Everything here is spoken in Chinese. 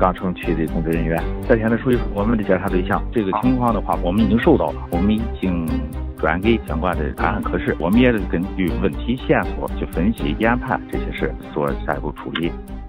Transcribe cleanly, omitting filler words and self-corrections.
钢城区的公职人员。在现在属于我们的调查对象，这个情况的话，我们已经收到了，我们已经转给相关的专案科室，我们也根据问题线索去分析研判这些事，做下一步处理。